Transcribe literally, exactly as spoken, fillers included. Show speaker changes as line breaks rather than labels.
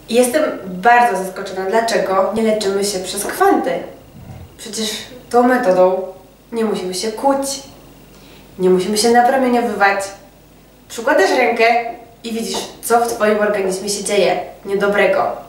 I jestem bardzo zaskoczona, dlaczego nie leczymy się przez kwanty. Przecież tą metodą nie musimy się kłuć, nie musimy się napromieniowywać. Przykładasz rękę i widzisz, co w Twoim organizmie się dzieje niedobrego.